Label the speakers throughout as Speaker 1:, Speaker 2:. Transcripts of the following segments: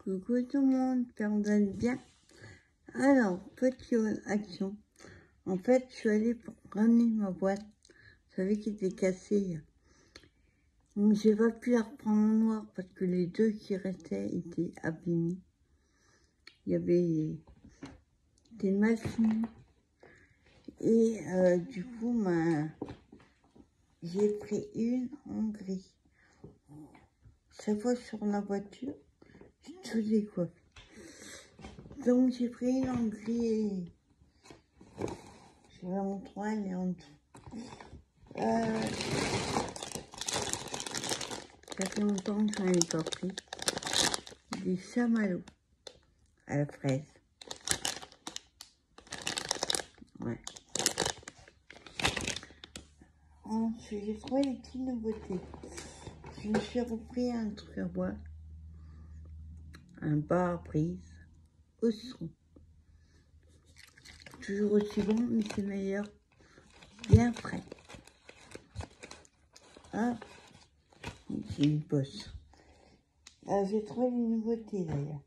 Speaker 1: Coucou tout le monde, j'espère que vous allez bien. Alors, petite action. En fait, je suis allée pour ramener ma boîte. Vous savez qu'elle était cassée. Donc, j'ai pas pu la reprendre en noir parce que les deux qui restaient étaient abîmés. Il y avait des mal finis. Et du coup, j'ai pris une en gris. Chaque fois sur la voiture, j'ai tout décoiffé. Donc j'ai pris une en gris. Je vais en montrer, elle est en dessous. Ça fait longtemps que j'en ai pas pris. Des chamallows à la fraise. Ouais. Ensuite, j'ai trouvé les petites nouveautés. Je me suis repris un truc à boire. Un pare-brise au son. Toujours aussi bon, mais c'est meilleur. Bien frais. Ah, j'ai une bosse. J'ai trouvé les nouveautés d'ailleurs.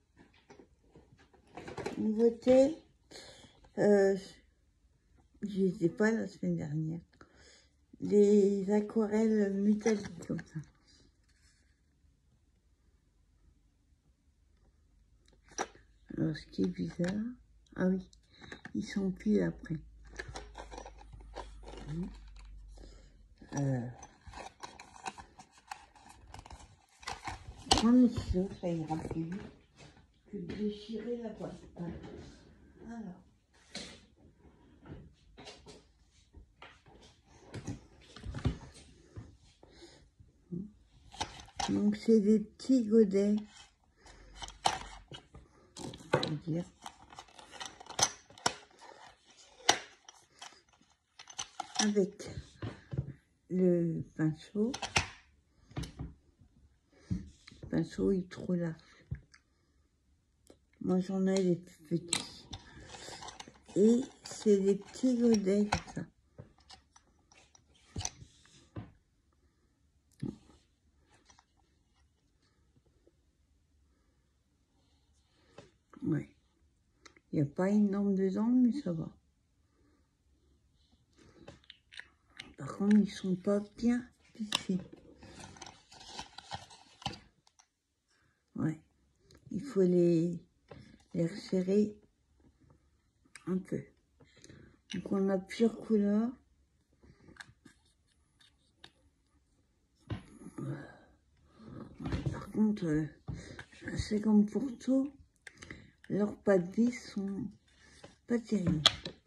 Speaker 1: Nouveautés, je les ai pas la semaine dernière. Les aquarelles métalliques comme ça. Alors ce qui est bizarre, ah oui, ils sont pile après. Prends les ciseaux, ça ira plus vite que de déchirer la boîte. Alors. Donc c'est des petits godets, on va dire. Avec le pinceau. Le pinceau est trop large. Moi j'en ai les plus petits. Et c'est des petits godets comme ça. Ouais. Il n'y a pas énorme dedans, mais ça va. Par contre, ils sont pas bien vissés. Ouais. Il faut les resserrer un peu. Donc on a plusieurs couleurs. Par contre, c'est comme pour tout, leurs pas de vis sont pas terribles.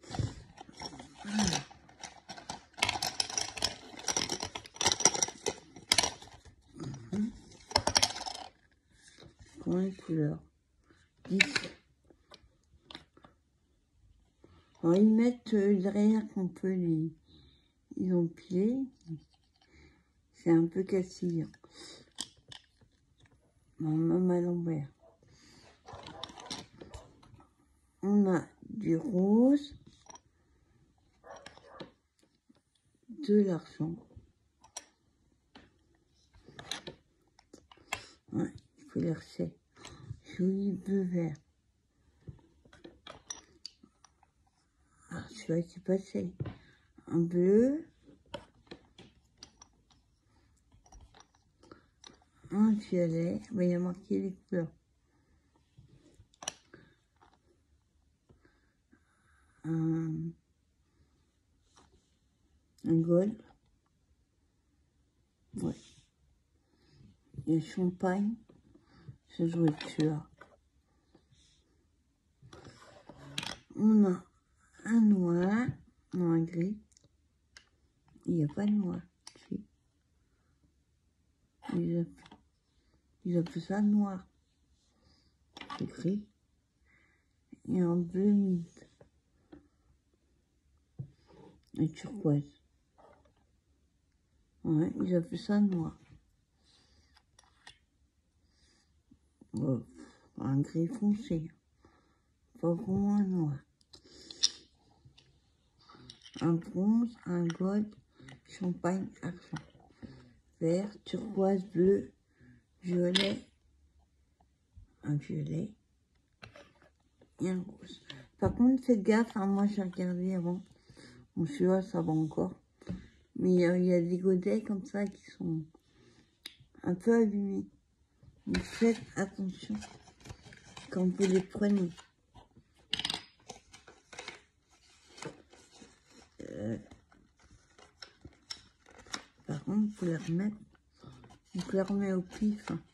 Speaker 1: Comment les couleurs 10. Alors ils mettent derrière qu'on peut les empiler. C'est un peu cassillant. Même à l'envers. On a du rose, de l'argent. Ouais, il faut les resserrer. Joli bleu vert. Ah, celui-là qui passait. Un bleu. Un violet. Mais il y a marqué les couleurs. Un gold. Ouais. Et champagne. Ça doit être celui-là. On a un noir. Non, un gris. Il n'y a pas de noir. Si. Ils appellent ça noir. C'est gris. Et un bleu mint. Et turquoise. Ouais, ils appellent ça noir. Ouais, un gris foncé. Pas vraiment un noir. Un bronze, un gold, champagne, argent. Vert, turquoise, bleu, violet, un violet et un rose. Par contre, faites gaffe, hein, moi j'ai regardé avant. Bon, celui-là, ça va encore. Mais il y a des godets comme ça qui sont un peu abîmés. Donc faites attention quand vous les prenez. Par contre, vous les remettre. Donc les remet au pif. Hein.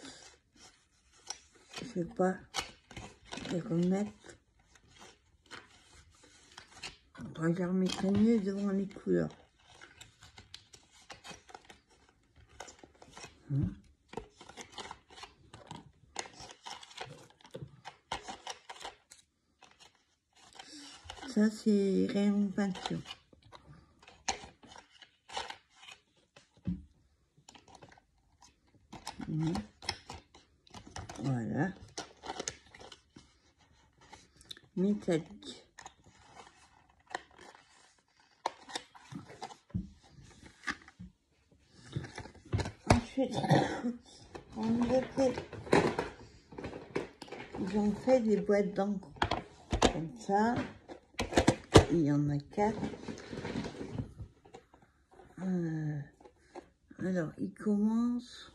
Speaker 1: Je ne vais pas les remettre. Je les remettrai mieux devant les couleurs. Ça, c'est rayon peinture. Voilà. Métallique. Ensuite, ils ont fait des boîtes d'encre comme ça. Il y en a 4. Alors, il commence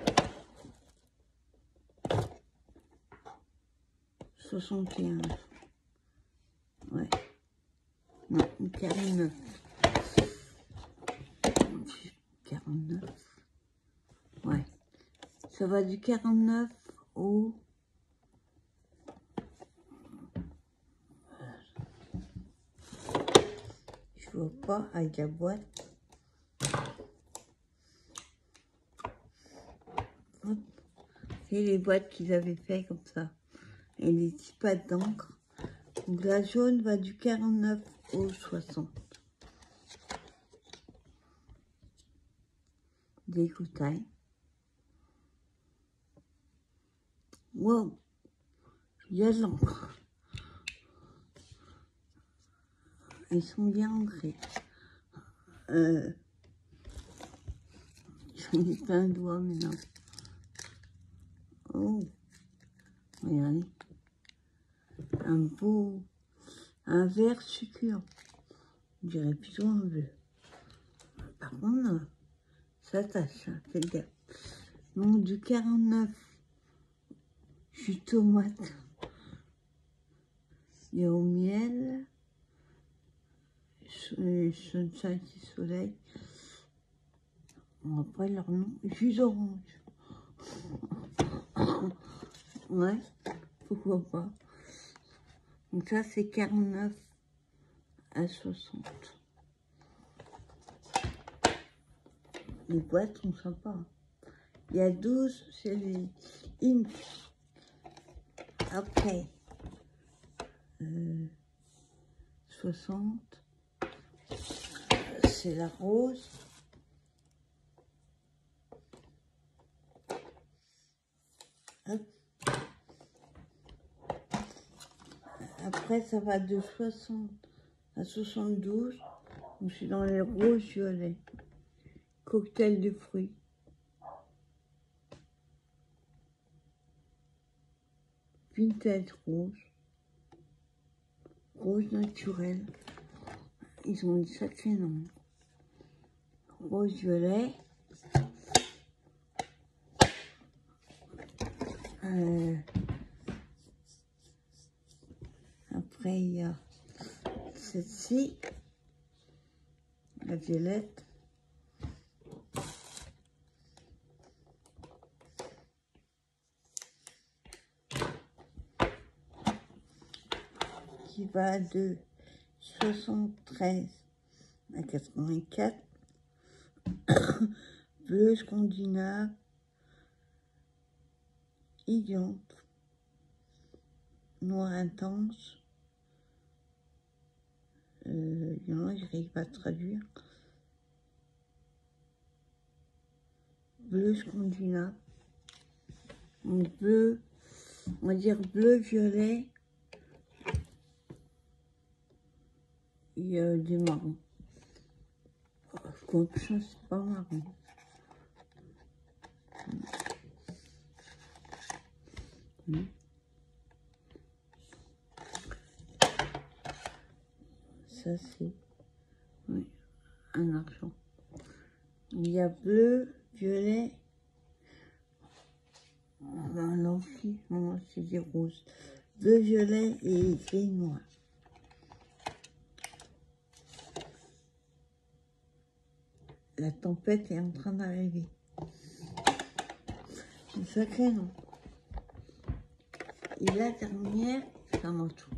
Speaker 1: 71. Ouais. Non, 49. 49. Ouais. Ça va du 49 au... Je vois pas avec la boîte. Hop. Et les boîtes qu'ils avaient fait comme ça. Et les petits pattes d'encre. Donc la jaune va du 49 au 60. Des coutailles. Wow, il y a de l'encre. Ils sont bien ancrés. J'en ai plein de doigts maintenant. Oh, regardez. Un vert succulent. Je dirais plutôt un bleu. Par contre, ça tâche, hein, faites gaffe. Donc du 49, jus tomate. Il y a au miel. Sunshine soleil. On va pas leur nom. Jus d'orange. Ouais, pourquoi pas. Donc ça, c'est 49 à 60. Les boîtes sont sympas. Il y a 12, c'est les Inc. Après, 60, c'est la rose. Hop. Après, ça va de 60 à 72. Je suis dans les roses violets. Cocktail de fruits. Vintage rose. Rose naturelle. Ils ont des sacrés noms. Rose violet. Après, il y a celle-ci. La violette. Qui va de 73 à 84. Bleu scandinave. Idiante. Noir intense. Il y en a, je n'arrive pas à traduire. Bleu scandinave. Donc bleu, on va dire bleu, violet. Il y a des marrons. Comme ça, c'est pas marron. Hmm. Ça, c'est oui, un argent. Il y a bleu, violet, un amphi, non, c'est des roses. Bleu, violet et gris noir. La tempête est en train d'arriver. C'est sacré, non? Et la dernière, ça m'en tout.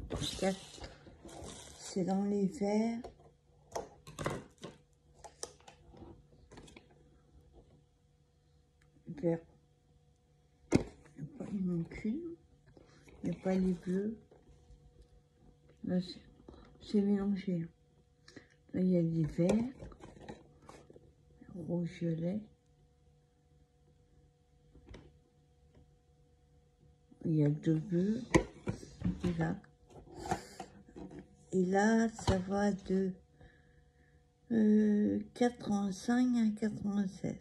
Speaker 1: C'est dans les verts. Vert. Il manque une. Il n'y a pas les bleus. Là, c'est mélangé. Là, il y a des verts. Rouge, violet. Il y a deux bleus. Et là. Et là, ça va de 85 à 96.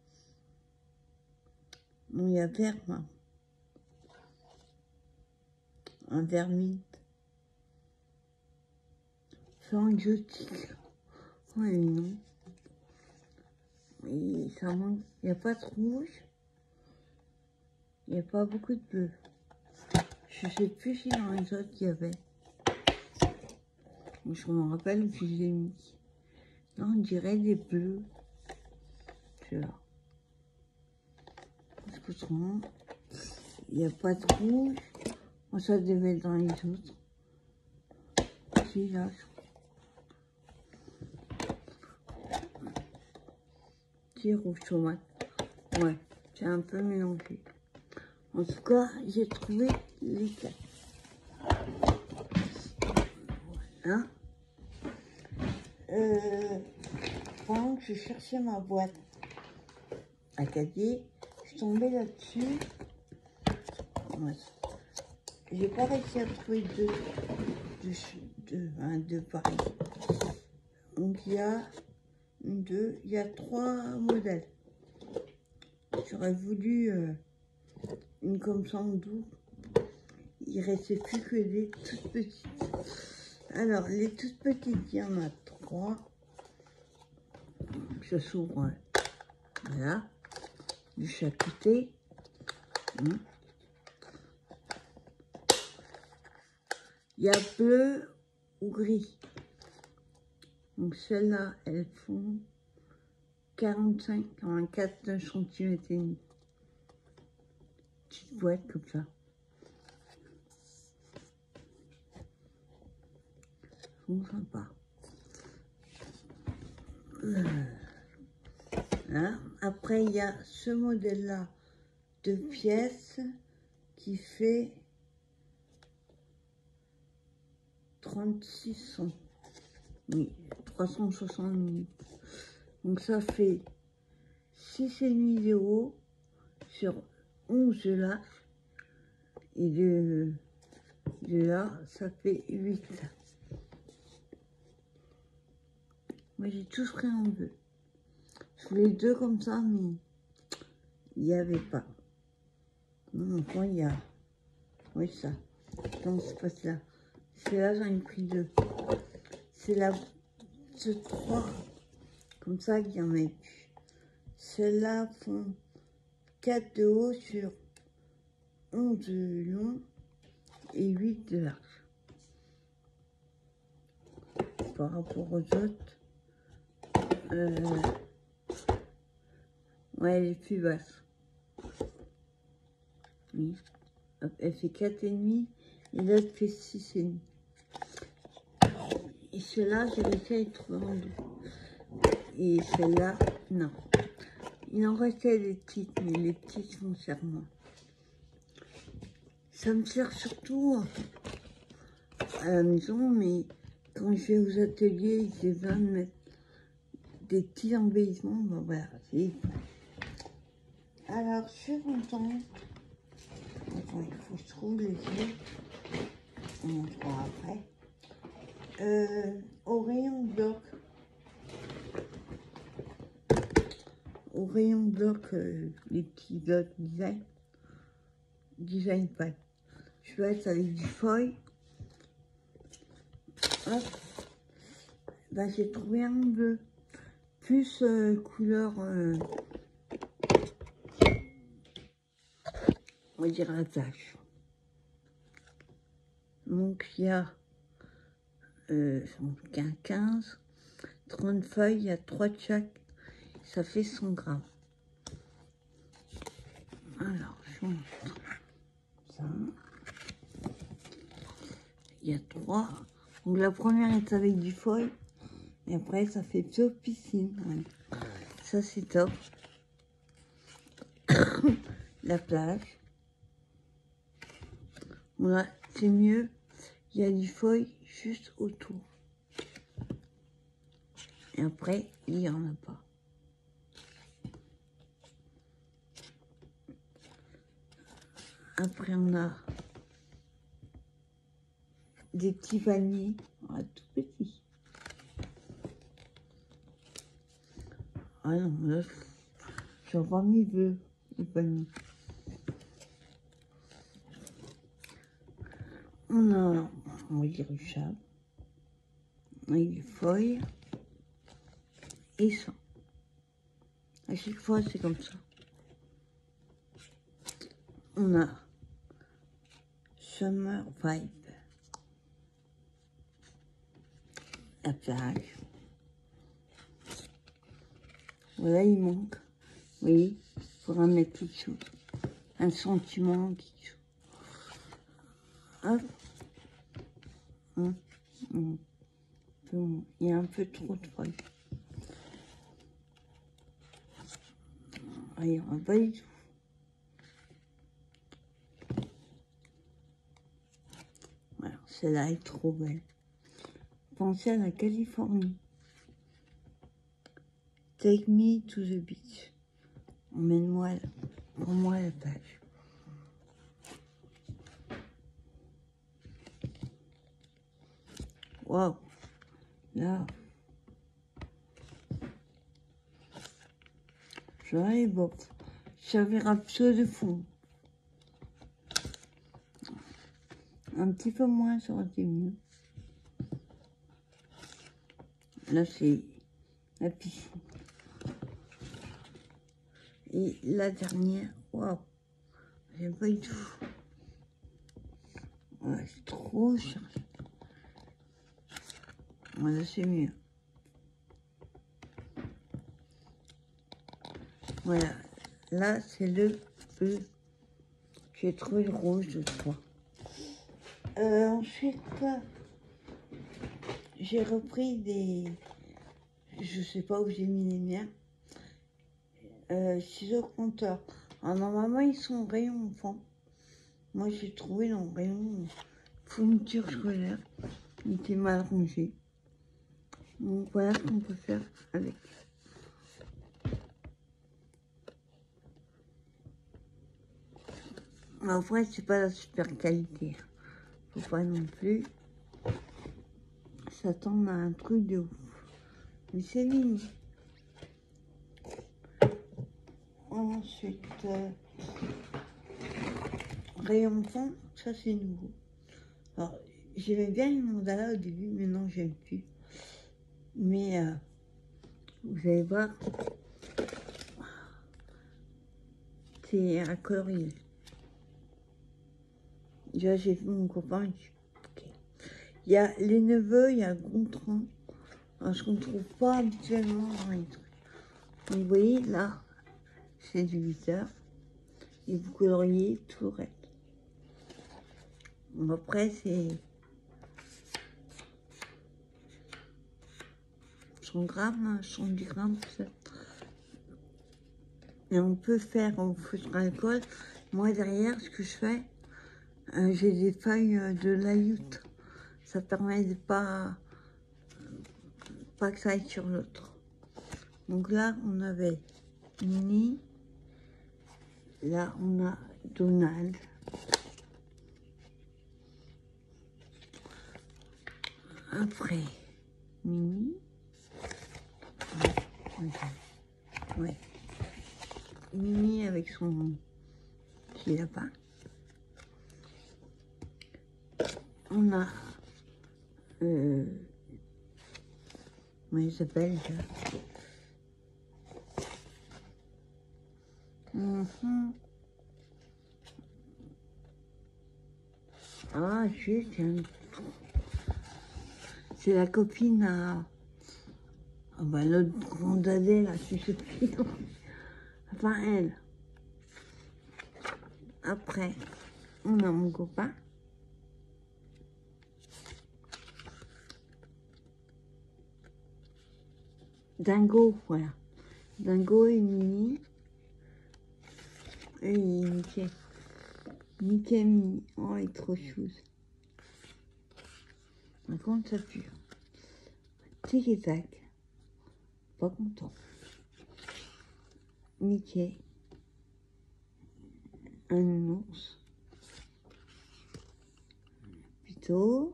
Speaker 1: Bon, il y a vert, là. Un vermine. Sans exotique. Ouais, non. Et ça manque. Il n'y a pas de rouge. Il n'y a pas beaucoup de bleu. Je ne sais plus si dans les autres il y avait. Je me rappelle où je les ai mis. Non, on dirait des bleus. Tu vois. Parce que autrement, il n'y a pas de rouge. On ça devait être dans les autres. Si, là, petit rouge tomate. Ouais, c'est un peu mélangé. En tout cas, j'ai trouvé les quatre. Voilà. Pendant que je cherchais ma boîte à caddie, je suis tombée là-dessus. Ouais. J'ai pas réussi à trouver deux pareils. Donc il y a il y a 3 modèles. J'aurais voulu une comme ça en double. Il restait plus que des toutes petites. Alors, les toutes petites, il y en a 3. Ça s'ouvre, voilà, de chaque côté. Il y a bleu ou gris. Donc celles-là, elles font 45-44 cm et demi. Petite boîte comme ça. Sont sympas. Hein. Après, il y a ce modèle-là de pièces qui fait 36 cents. Oui, 360 minutes. Donc ça fait 6,5 € sur 11 de là. Et de là, ça fait 8. Moi, j'ai tous pris en bleu. Je voulais 2 comme ça, mais il n'y avait pas. Donc, il y a... Oui, ça. Dans ce poste-là. C'est là, j'en ai pris 2. C'est là, ce 3. Comme ça, qu'il y en a eu. Celles-là font 4 de haut sur 11 de long et 8 de large. Par rapport aux autres, ouais, elle est plus basse. Oui. Elle fait 4,5 et l'autre fait 6,5. Et celle-là, j'ai réussi à les trouver en deux. Et celle-là, non. Il en restait des petites, mais les petites vont faire moins. Ça me sert surtout à la maison, mais quand je vais aux ateliers, j'ai besoin de mettre des petits embellissements. Ben voilà, c'est... Alors, je suis contente. Attends, il faut que je trouve les yeux. On montrera après. Au rayon bloc. Au rayon bloc, les petits blocs design. design pad. Je vais être avec du foil. Hop. Bah, j'ai trouvé un bleu. Plus couleur, on va dire la tâche. Donc il y a 15, 30 feuilles, il y a 3 de chaque. Ça fait 100 grammes. Alors, je vous montre ça. Il y a 3. Donc la première est avec du foil. Et après, ça fait plutôt piscine. Ouais. Ça, c'est top. La plage. Voilà, c'est mieux. Il y a du foil juste autour. Et après, il n'y en a pas. Après, on a des petits paniers, tout petits. Ah non, là, j'en pas mis deux, les paniers. On va dire du sable, avec des feuilles, et ça. À chaque fois, c'est comme ça. On a Summer Vibe, la plage. Voilà, il manque. Oui, il faudra mettre quelque chose. Un sentiment, quelque chose. Hop. Il y a un peu trop de feuilles. Ah, il n'y aura pas du tout. Voilà, celle-là est trop belle. Pensez à la Californie. Take me to the beach. Emmène-moi, pour moi, à la plage. Waouh. Là. J'aurais bon. J'avais un peu de fond. Un petit peu moins, ça aurait été mieux. Là, c'est la piscine. Et la dernière, waouh, j'aime pas du tout. Ouais, c'est trop cher. Voilà, c'est mieux. Voilà, là, c'est le bleu. J'ai trouvé le rouge de 3. Ensuite, j'ai repris des... Je sais pas où j'ai mis les miens. Ciseaux compteurs. Alors, normalement, ils sont rayon enfant. Moi, j'ai trouvé dans le rayon fourniture scolaire. Il était mal rangé. Donc, voilà ce qu'on peut faire avec. En vrai, c'est pas la super qualité. Faut pas non plus s'attendre à un truc de ouf. Mais c'est mignon. Ensuite, rayon fond, ça c'est nouveau. Alors, j'aimais bien les mandalas au début, mais non, j'aime plus. Mais vous allez voir, c'est à colorier. Déjà, j'ai vu mon copain. Okay. Il y a les neveux, il y a Gontran. Alors, ce qu'on ne trouve pas habituellement dans les trucs. Donc, vous voyez, là, c'est du 8 heures. Et vous coloriez tout le reste. Bon, après, c'est 100 grammes, 110 grammes, tout ça. Et on peut faire au feutre alcool. Moi, derrière, ce que je fais, j'ai des feuilles de layout. Ça permet de pas que ça aille sur l'autre. Donc là, on avait Minnie. Là, on a Donald. Après, Minnie. Ouais. Minnie avec son petit lapin. On a... comment il s'appelle ça? Ah, juste, c'est la copine à... Ah bah, l'autre grande Adèle, là, je sais plus. Enfin, elle. Après, on a mon copain. Dingo, voilà. Dingo et Mimi. Et Mickey. Mickey et Mimi. Oh, il est trop chou. Par contre, ça pue. Tic et tac. Pas content. Mickey. Un ours. Plutôt.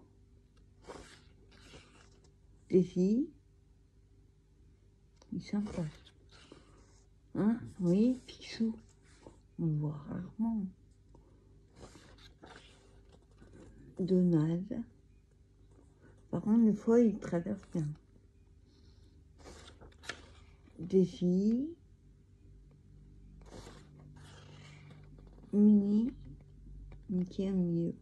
Speaker 1: Daisy. Il est sympa. Hein? Oui, Picsou. On le voit rarement. Donald. Par contre, des fois, il traverse bien. Daisy. Minnie. Mickey au milieu.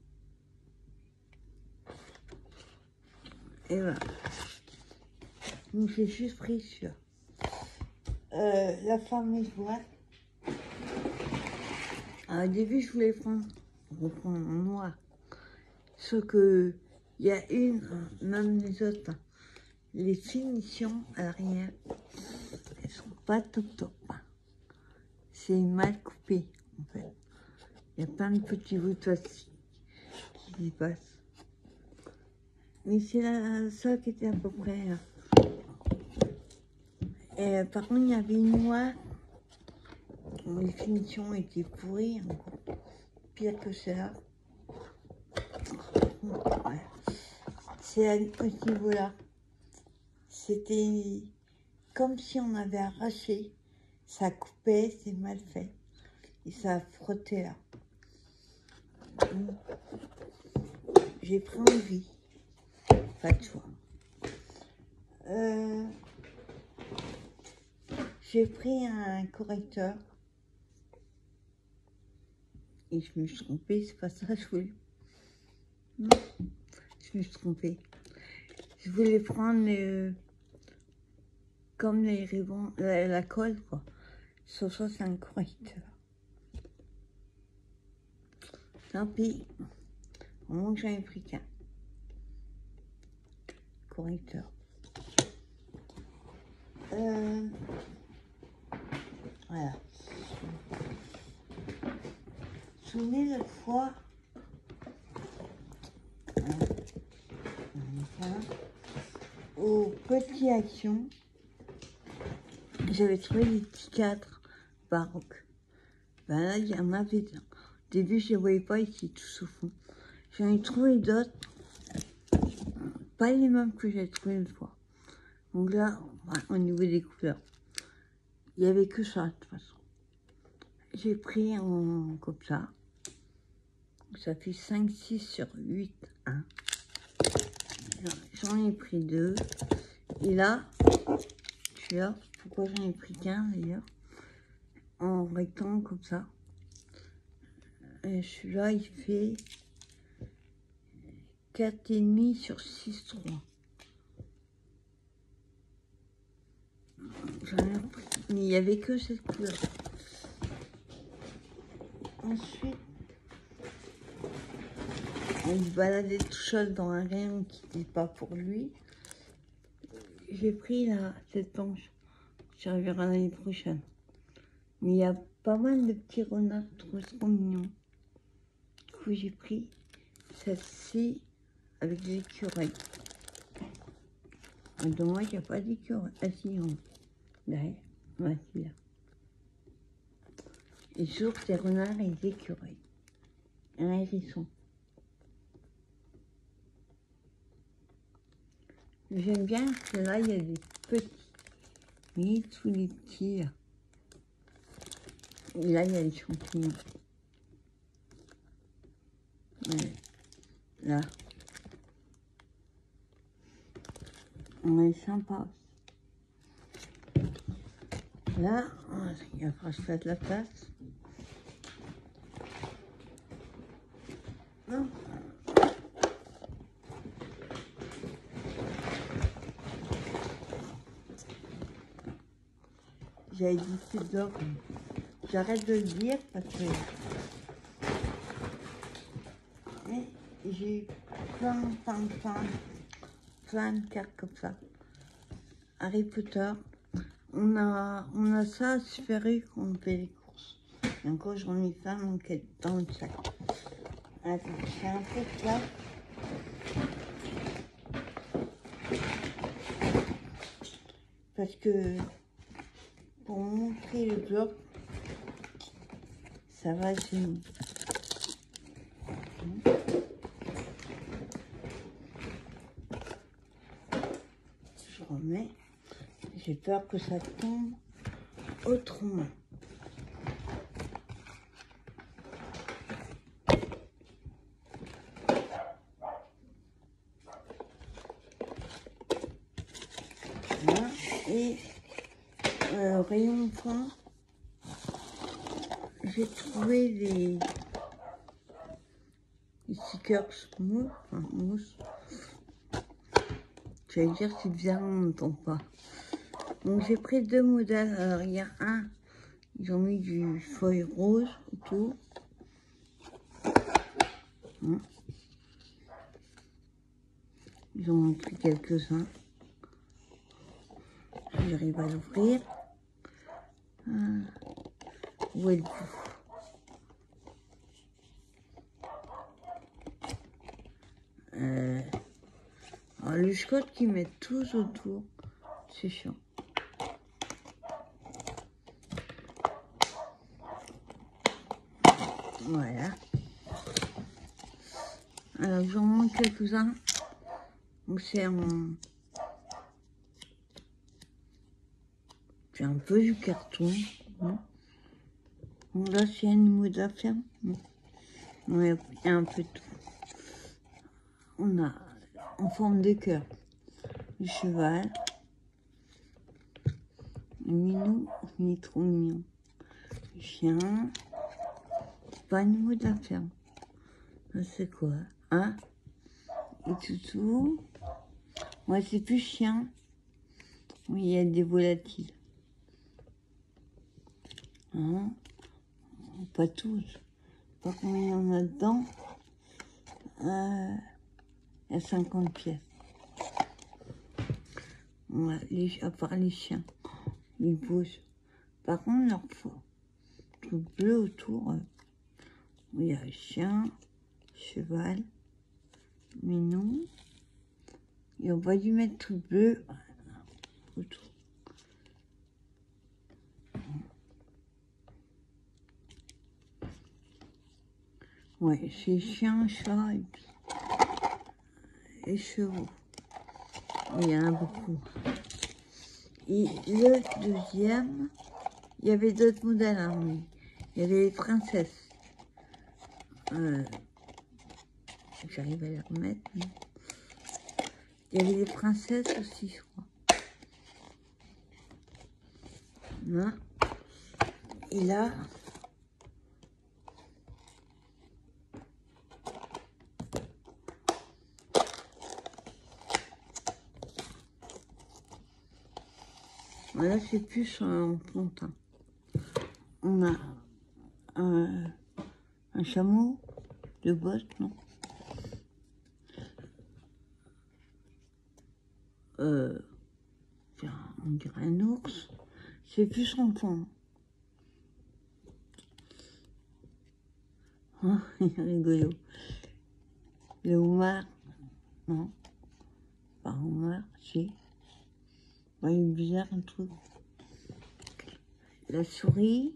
Speaker 1: Et voilà. Donc, j'ai juste pris sur la fameuse boîte. Alors, au début, je voulais reprendre en noir. Sauf que il y a même les autres, les finitions à l'arrière, elles sont pas top. C'est mal coupé, en fait. Il y a plein de petits bouts de plastique qui dépassent. Mais c'est ça qui était à peu près. Et, par contre, il y avait une noire. Les finitions étaient pourries, encore pire que celle-là. Ouais. C'est à ce niveau-là. C'était comme si on avait arraché. Ça coupait, c'est mal fait. Et ça a frotté là. J'ai pris envie. Pas de choix. J'ai pris un correcteur. Et je me suis trompée, c'est pas ça que je voulais. Non, je me suis trompée. Je voulais prendre comme les rubans, la colle, quoi. Sauf ça, c'est un correcteur. Tant pis. Au moins que j'en ai pris qu'un. Correcteur. Voilà. Je vous souvenez l'autre fois, au Petit Action, j'avais trouvé des petits cadres baroques. Ben là, il y en avait un. Au début, je ne les voyais pas ici, tout au fond. J'en ai trouvé d'autres, pas les mêmes que j'ai trouvé une fois. Donc là, au niveau des couleurs, il n'y avait que ça, de toute façon. J'ai pris comme ça. Ça fait 5, 6 sur 8, hein. J'en ai pris 2. Et là, celui-là, pourquoi j'en ai pris qu'un d'ailleurs, en rectangle comme ça. Et celui-là, il fait 4,5 sur 6,3. J'en ai pris, mais il n'y avait que cette couleur. Ensuite, on se baladait tout seul dans un rayon qui n'était pas pour lui. J'ai pris cette planche. J'y reverrai l'année prochaine. Mais il y a pas mal de petits renards trop mignons. Du coup, j'ai pris celle-ci avec des écureuils. Dommage, il n'y a pas d'écureuils. Ah si, derrière. Ouais, c'est là. Et sur des renards et des écureuils. Un hérisson. J'aime bien que là, il y a des petits. Mais tous les petits, là. Et là, il y a les champignons. Ouais. Là, On est sympa. Là, il va falloir que je fasse de la place. Non. J'avais dit c'est d'or. J'arrête de le dire parce que j'ai plein de cartes comme ça. Harry Potter. On a ça à Super U quand on fait les courses. Et encore, j'en ai pas manqué dans le sac. Attends, je fais un peu de ça. Parce que pour montrer le bloc, ça va gêner. Je remets. J'ai peur que ça tombe autrement. Voilà. Et rayon point, j'ai trouvé les stickers mousse. Enfin, mousse. J'allais dire si bien on n'entend pas. Donc j'ai pris deux modèles. Alors il y a un, ils ont mis du feuille rose autour. Ils ont montré quelques-uns. J'arrive à l'ouvrir. Où est le bout? Alors, le scotch qu'ils mettent tous autour, c'est chiant. Voilà. Alors, j'en montre quelques-uns. Donc, c'est un peu du carton. Donc là, c'est un mot d'affaires. Ouais, il y a un peu de tout. On a en forme de cœur le cheval. Le minou, il est trop mignon. Le chien. C'est pas un mot d'affaires. C'est quoi? Hein? Et toutou. Moi, c'est plus chien. Oui, il y a des volatiles. Hein? Pas tous. Pas combien il y en a dedans. Il y a 50 pièces. Ouais, à part les chiens. Ils bougent. Par contre, leur tout bleu autour. Il y a chien, cheval, minou. Et on va lui mettre tout bleu autour. Ouais, c'est chien, chat et chevaux. Il y en a beaucoup. Et le deuxième, il y avait d'autres modèles, hein, mais il y avait les princesses. J'arrive à les remettre. Mais... il y avait des princesses aussi, je crois. Là. Et là, voilà, c'est plus en plantain. On a un chameau de botte, non? On dirait un ours. C'est plus en point. Oh, il est rigolo. Le homard, non, pas homard, si. Bah, il est bizarre un truc. La souris.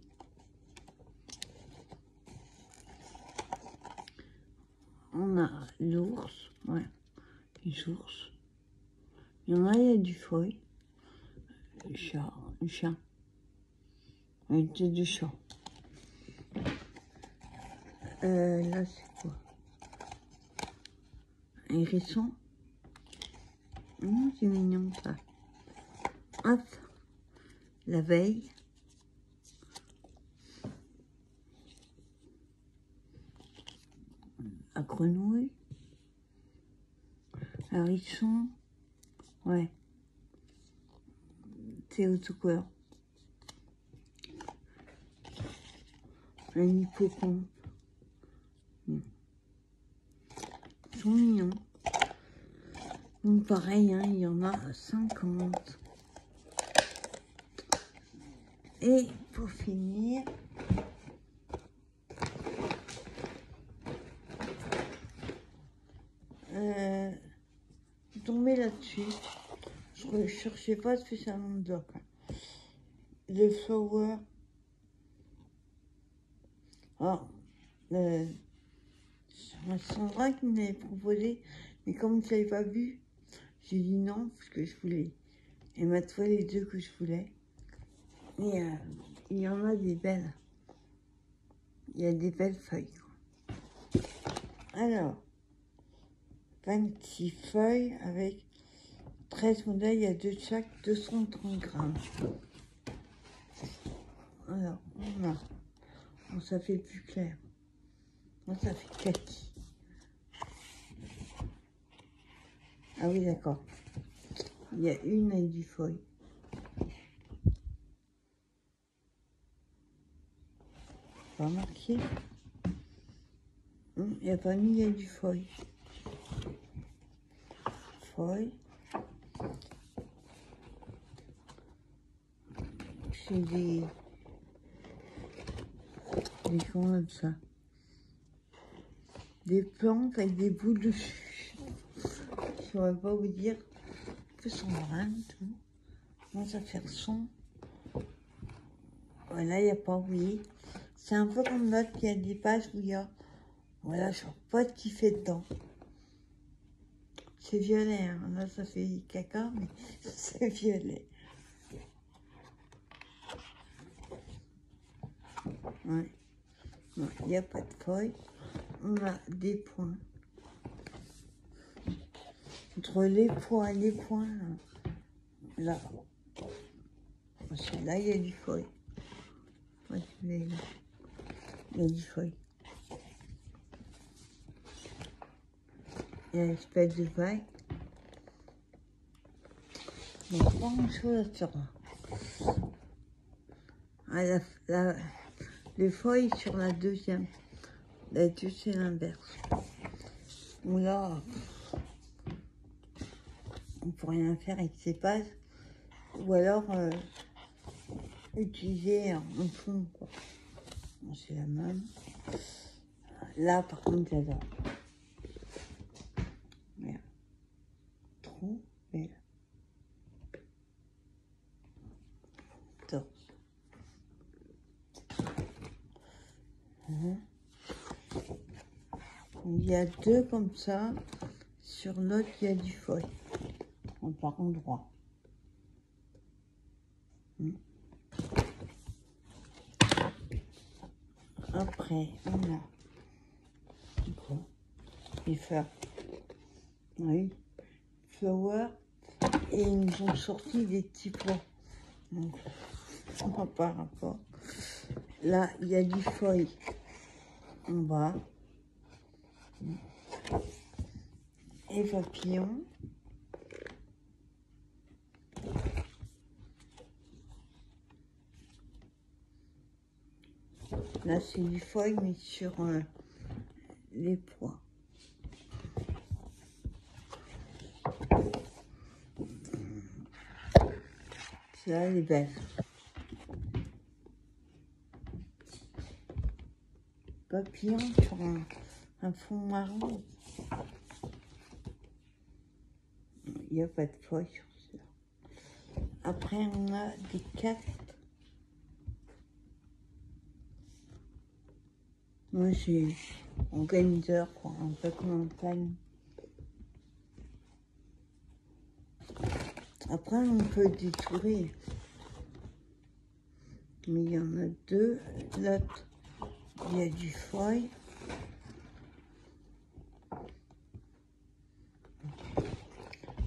Speaker 1: On a l'ours, ouais, les ours. Il y en a, il y a du feuille. Le chat, le chien. Il y a du chat. Là, c'est quoi? Un hérisson. C'est mignon ça. Hop, la veille. À grenouille. Alors ils sont, ouais, c'est autocollant. Un hippocampe. Ils sont mignons. Donc pareil, hein, il y en a 50. Et pour finir, tombé là-dessus. Je ne cherchais pas spécialement de doc. Le flower. Alors, c'est Sandra qui me l'avait proposé, mais comme je ne l'avais pas vu, j'ai dit non, parce que je voulais. Elle m'a trouvé les deux que je voulais. Et il y en a des belles. Il y a des belles feuilles. Alors, 26 feuilles avec 13 modèles, il y a deux de chaque, 230 grammes. Alors, on a. Bon, ça fait plus clair. Moi, ça fait kaki. Ah oui, d'accord. Il y a une avec du feuille. Pas marqué. Il n'y a pas mis, il y a du feuille. Feuille. C'est des comment ça? Des plantes avec des boules de chute. Je ne saurais pas vous dire. Que son brin, tout. Comment ça fait le son? Voilà, il n'y a pas, oui. C'est un peu comme l'autre qui a des pages où il y a. Voilà, je ne sais pas de qui fait dedans. C'est violet, hein. Là, ça fait caca, mais c'est violet. Ouais. Non, il n'y a pas de feuilles. On a des points. Entre les points, là. Là, il y a du feuille. Ouais, il y a du feuille. Il y a une espèce de vague. Donc, pas grand-chose à faire. Ah, les feuilles sur la deuxième. Là-dessus, c'est l'inverse. Ou là, on ne peut rien faire avec ces pages. Ou alors, utiliser en fond, quoi. Bon, c'est la même. Là, par contre, j'adore. Merde. Trop belle. Torse. Il y a deux comme ça. Sur l'autre, il y a du feuille. Par endroit. Après, on a les fleurs. Oui, flower. Et ils nous ont sorti des petits pois. Donc, on va par rapport. Là, il y a du feuille en bas. Et papillon. Là, c'est du feuille, mais sur les pois. Là, elle est belle. Papillon sur un fond marron. Il n'y a pas de feuille sur ça. Après, on a des cartes. Moi, j'ai organiseur, quoi, un peu comme un montagne. Après, on peut détourer. Mais il y en a deux. L'autre, il y a du feuille.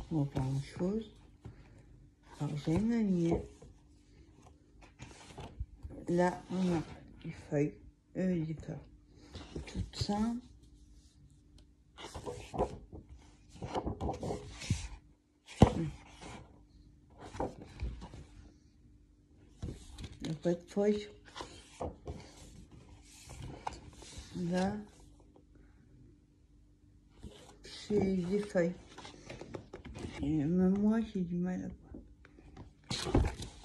Speaker 1: On voit pas grand chose. Alors j'ai ma lumière. Là, on a des feuilles. Tout simple. Il n'y a pas de feuilles. Là, c'est des feuilles. Et même moi, j'ai du mal à voir.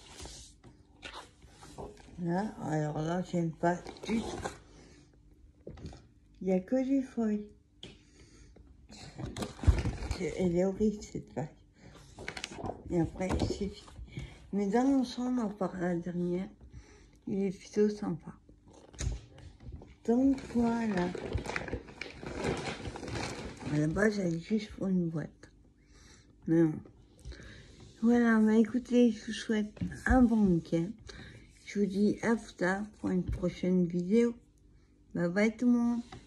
Speaker 1: Là, alors là, j'aime pas du tout. Il n'y a que des feuilles. Elle est horrible, cette feuille. Et après, c'est fini. Mais dans l'ensemble, à part la dernière, il est plutôt sympa. Donc voilà. À la base, j'allais juste pour une boîte. Mais non. Voilà, bah écoutez, je vous souhaite un bon week-end. Je vous dis à plus tard pour une prochaine vidéo. Bye bye tout le monde.